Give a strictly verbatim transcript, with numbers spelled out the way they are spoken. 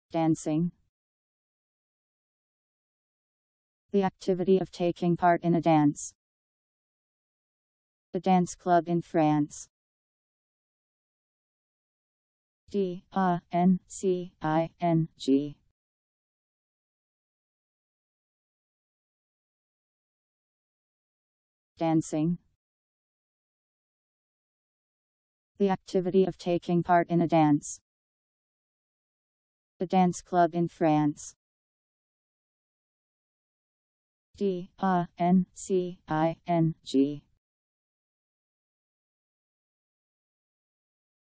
Dancing. The activity of taking part in a dance. A dance club in France. D A N C I N G. Dancing. The activity of taking part in a dance. A dance club in France. D A N C I N G.